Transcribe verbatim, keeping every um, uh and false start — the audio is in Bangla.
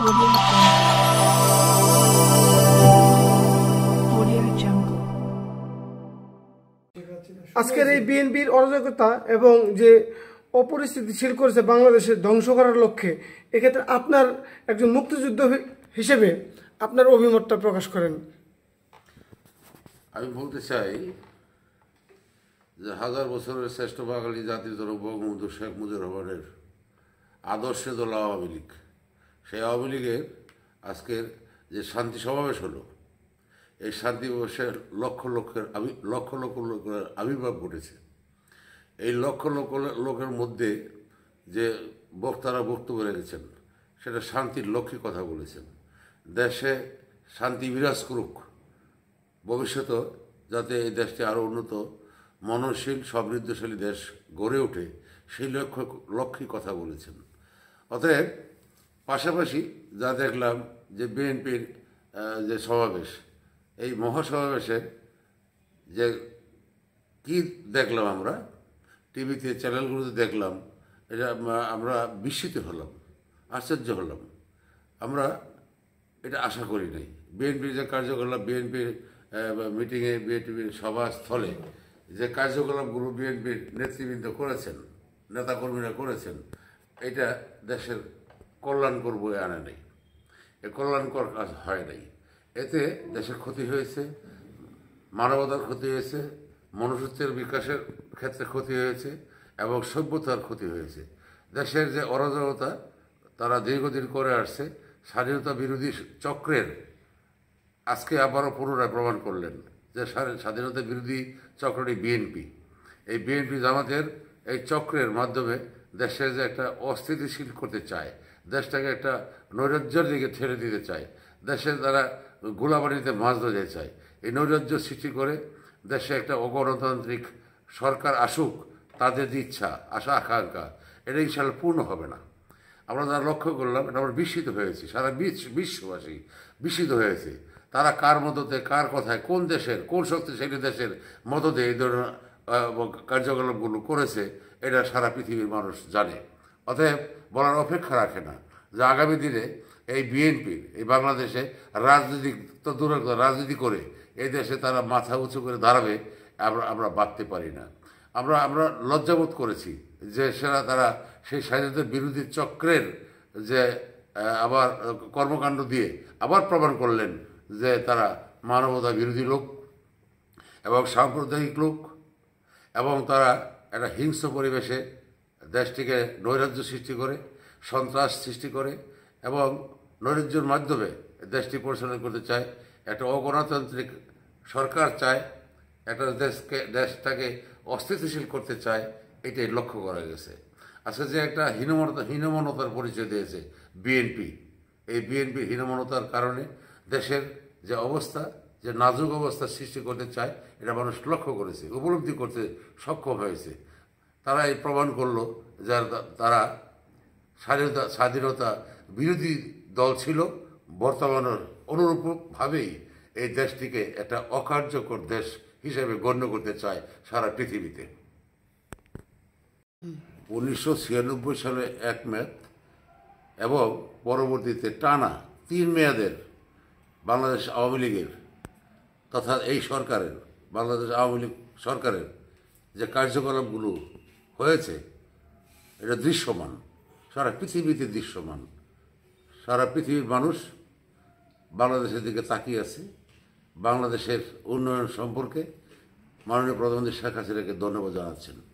Audio Jungle. আজকের এই বিএনপির অরাজকতা এবং যে অপরিস্থিতিশীল করেছে বাংলাদেশে ধ্বংস করার লক্ষ্যে, এক্ষেত্রে আপনার একজন মুক্তিযুদ্ধ হিসেবে আপনার অভিমতটা প্রকাশ করেন। আমি বলতে চাই যে হাজার বছরের শ্রেষ্ঠ বাঙালি জাতির জনক বঙ্গবন্ধু শেখ মুজিবুর রহমানের আদর্শে দল আওয়ামী লীগ, সেই আওয়ামী লীগের আজকের যে শান্তি সমাবেশ হলো, এই শান্তি সমাবেশের লক্ষ লক্ষের আমি লক্ষ লক্ষ লোকের আবির্ভাব ঘটেছে। এই লক্ষ লক্ষ লোকের মধ্যে যে বক্তারা বক্তব্য রেখেছেন, সেটা শান্তির লক্ষ্যে কথা বলেছেন। দেশে শান্তি বিরাজ করুক, ভবিষ্যতে যাতে এই দেশটি আরও উন্নত মননশীল সমৃদ্ধশালী দেশ গড়ে ওঠে, সেই লক্ষ্য লক্ষ্যে কথা বলেছেন। অতএব পাশাপাশি যা দেখলাম যে বিএনপির যে সমাবেশ, এই মহাসমাবেশে যে কি দেখলাম আমরা টিভিতে চ্যানেলগুলোতে দেখলাম, এটা আমরা বিস্মিত হলাম, আশ্চর্য হলাম। আমরা এটা আশা করি নাই। বিএনপির যে কার্যকলাপ, বিএনপির মিটিংয়ে, বিএনপির সভাস্থলে যে কার্যকলাপগুলো বিএনপির নেতৃবৃন্দ করেছেন, নেতাকর্মীরা করেছেন, এটা দেশের কল্যাণ করবো আনে নাই, এ কল্যাণকর কাজ হয় নাই। এতে দেশের ক্ষতি হয়েছে, মানবতার ক্ষতি হয়েছে, মনুষ্যত্বের বিকাশের ক্ষেত্রে ক্ষতি হয়েছে এবং সভ্যতার ক্ষতি হয়েছে। দেশের যে অরাজকতা তারা দীর্ঘদিন করে আসছে, স্বাধীনতা বিরোধী চক্রের আজকে আবারও পুনরায় প্রমাণ করলেন যে স্বাধীনতা বিরোধী চক্রটি বিএনপি। এই বিএনপি জামাতের এই চক্রের মাধ্যমে দেশের যে একটা অস্থিতিশীল করতে চায়, দেশটাকে একটা নৈরাজ্যের দিকে ঠেলে দিতে চায়, দেশের দ্বারা গোলাবাড়িতে মাছ ধরতে চায়। এই নৈরাজ্য সৃষ্টি করে দেশে একটা অগণতান্ত্রিক সরকার আসুক, তাদের যে ইচ্ছা, আশা আকাঙ্ক্ষা, এটা ইনশাল্লাহ পূর্ণ হবে না। আমরা যারা লক্ষ্য করলাম, এটা আমরা বিস্মিত হয়েছি, সারা বিশ্ববাসী বিস্মিত হয়েছে। তারা কার মদতে, কার কথায়, কোন দেশের, কোন শক্তিশালী দেশের মদতে এই ধরনের কার্যকলাপগুলো করেছে, এটা সারা পৃথিবীর মানুষ জানে। অতএব বলার অপেক্ষা রাখে না যে আগামী দিনে এই বিএনপির এই বাংলাদেশে রাজনৈতিক তো দূর রাজনীতি করে এই দেশে তারা মাথা উঁচু করে দাঁড়াবে, আমরা আমরা ভাবতে পারি না। আমরা আমরা লজ্জাবোধ করেছি যে সেরা তারা সেই স্বাধীনতা বিরোধী চক্রের যে আবার কর্মকাণ্ড দিয়ে আবার প্রমাণ করলেন যে তারা মানবতা বিরোধী লোক এবং সাম্প্রদায়িক লোক, এবং তারা একটা হিংস্র পরিবেশে দেশটিকে নৈরাজ্য সৃষ্টি করে, সন্ত্রাস সৃষ্টি করে এবং নৈরাজ্যের মাধ্যমে দেশটি পরিচালনা করতে চায়। একটা অগণতান্ত্রিক সরকার চায়, একটা দেশকে দেশটাকে অস্থিতিশীল করতে চায়, এটাই লক্ষ্য করা গেছে। আজকে যে একটা হীনমনতা হীনমনতার পরিচয় দিয়েছে বিএনপি, এই বিএনপির হীনমনতার কারণে দেশের যে অবস্থা, যে নাজুক অবস্থা সৃষ্টি করতে চায়, এটা মানুষ লক্ষ্য করেছে, উপলব্ধি করতে সক্ষম হয়েছে। তারা এই প্রমাণ করলো যে তারা স্বাধীনতা স্বাধীনতা বিরোধী দল ছিল, বর্তমানের অনুরূপভাবেই এই দেশটিকে একটা অকার্যকর দেশ হিসেবে গণ্য করতে চায় সারা পৃথিবীতে। উনিশশো ছিয়ানব্বই সালে এক মেয়াদ এবং পরবর্তীতে টানা তিন মেয়াদের বাংলাদেশ আওয়ামী লীগের তথা এই সরকারের, বাংলাদেশ আওয়ামী লীগ সরকারের যে কার্যকলাপগুলো হয়েছে, এটা দৃশ্যমান, সারা পৃথিবীতে দৃশ্যমান। সারা পৃথিবীর মানুষ বাংলাদেশের দিকে তাকিয়ে আছে। বাংলাদেশের উন্নয়ন সম্পর্কে মাননীয় প্রধানমন্ত্রী শেখ হাসিনাকে ধন্যবাদ জানাচ্ছেন।